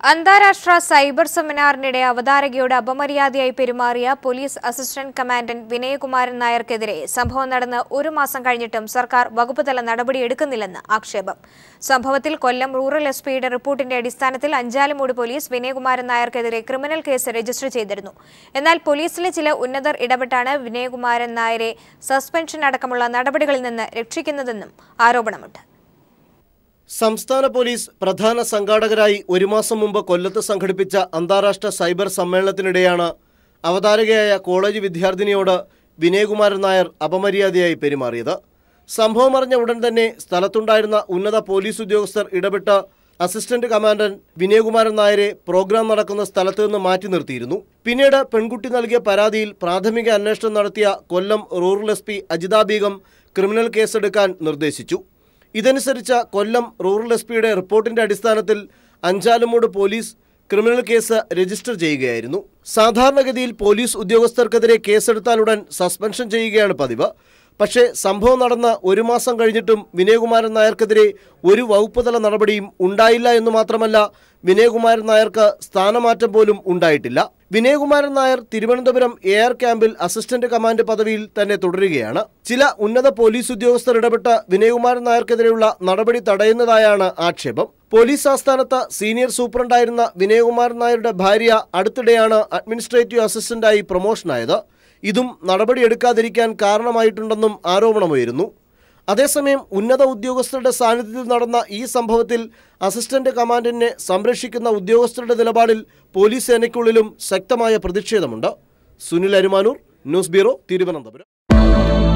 അന്താരാഷ്ട്ര സൈബർ സെമിനാറിനിടെ അവതാരകയോട് അപമര്യാദയായി പെരുമാറിയ പോലീസ് അസിസ്റ്റന്റ് കമാൻഡന്റ് വിനയകുമാരൻ നായർക്കെതിരെ സംഭവം നടന്ന് ഒരു മാസം കഴിഞ്ഞിട്ടും സർക്കാർ വകുപ്പുതല നടപടിയെടുക്കുന്നില്ലെന്ന് ആക്ഷേപം. സംഭവത്തിൽ കൊല്ലം റൂറൽ എസ്പിയുടെ റിപ്പോർട്ടിന്റെ അടിസ്ഥാനത്തിൽ അഞ്ചാലുമൂട് പോലീസ് വിനയകുമാരൻ നായർക്കെതിരെ ക്രിമിനൽ കേസ് രജിസ്റ്റർ ചെയ്തിരുന്നു. എന്നാൽ പോലീസിലെ ചില ഉന്നതർ ഇടപെട്ടാണ് വിനയകുമാരൻ നായരെ സസ്പെൻഷൻ അടക്കമുള്ള നടപടികളിൽ നിന്ന് രക്ഷിക്കുന്നതെന്നും ആരോപണമുണ്ട്. സംസ്ഥാന പോലീസ് പ്രധാന സംഘാടകരായി ഒരു മാസം മുമ്പ് കൊല്ലത്ത് സംഘടിപ്പിച്ച അന്താരാഷ്ട്ര സൈബർ സമ്മേളനത്തിനിടെയാണ് അവതാരകയായ കോളേജ് വിദ്യാർത്ഥിനിയോട് വിനയകുമാരൻ നായർ അപമര്യാദയായി പെരുമാറിയത്. സംഭവം അറിഞ്ഞ ഉടൻ തന്നെ സ്ഥലത്തുണ്ടായിരുന്ന ഉന്നത പോലീസ് ഉദ്യോഗസ്ഥർ ഇടപെട്ട് അസിസ്റ്റന്റ് കമാൻഡന്റ് വിനയകുമാരൻ നായരെ പ്രോഗ്രാം നടക്കുന്ന സ്ഥലത്ത് നിന്ന് മാറ്റി നിർത്തിയിരുന്നു. പിന്നീട് പെൺകുട്ടി നൽകിയ പരാതിയിൽ പ്രാഥമിക അന്വേഷണം നടത്തിയ Kollam rural SP Ajitha Beegum criminal കേസെടുക്കാൻ നിർദ്ദേശിച്ചു. ഇതനുസരിച്ച് കൊല്ലം റൂറൽ എസ്പിയുടെ റിപ്പോർട്ടിന്റെ അടിസ്ഥാനത്തിൽ Anchalumoodu police criminal case register ചെയ്യുകയായിരുന്നു. സാധാരണഗതിയിൽ പോലീസ് ഉദ്യോഗസ്ഥർക്കെതിരെ കേസെടുത്താലുടൻ സസ്പെൻഷൻ ചെയ്യുകയാണ് പതിവ്. പക്ഷേ സംഭവം നടന്ന ഒരു മാസം കഴിഞ്ഞിട്ടും വിനയകുമാരൻ നായർക്കെതിരെ ഒരു വകുപ്പുതല നടപടിയും ഉണ്ടായില്ല എന്ന് മാത്രമല്ല, വിനയകുമാരൻ നായർക്ക് സ്ഥാനമാറ്റം പോലും ഉണ്ടായിട്ടില്ല. വിനയകുമാരൻ നായർ തിരുവനന്തപുരം എയർ ക്യാമ്പിൽ അസിസ്റ്റന്റ് കമാൻഡ് പദവിയിൽ തന്നെ തുടരുകയാണ്. ചില ഉന്നത പോലീസ് ഉദ്യോഗസ്ഥർ ഇടപെട്ട് വിനയകുമാരൻ നായർക്കെതിരെയുള്ള നടപടി തടയുന്നതായാണ് ആക്ഷേപം. പോലീസ് ആസ്ഥാനത്ത് സീനിയർ സൂപ്രണ്ടായിരുന്ന വിനയകുമാരൻ നായരുടെ ഭാര്യ അടുത്തിടെയാണ് അഡ്മിനിസ്ട്രേറ്റീവ് അസിസ്റ്റന്റായി പ്രൊമോഷനായത്. ഇതും നടപടിയെടുക്കാതിരിക്കാൻ കാരണമായിട്ടുണ്ടെന്നും ആരോപണമുയരുന്നു. അതേസമയം ഉന്നത ഉദ്യോഗസ്ഥരുടെ സാന്നിധ്യത്തിൽ നടന്ന ഈ സംഭവത്തിൽ അസിസ്റ്റന്റ് കമാൻഡന്റിനെ സംരക്ഷിക്കുന്ന ഉദ്യോഗസ്ഥരുടെ നിലപാടിൽ പോലീസ് സേനയ്ക്കുള്ളിലും ശക്തമായ പ്രതിഷേധമുണ്ട്. Sunil Arumanoor, news bureau, Thiruvananthapuram.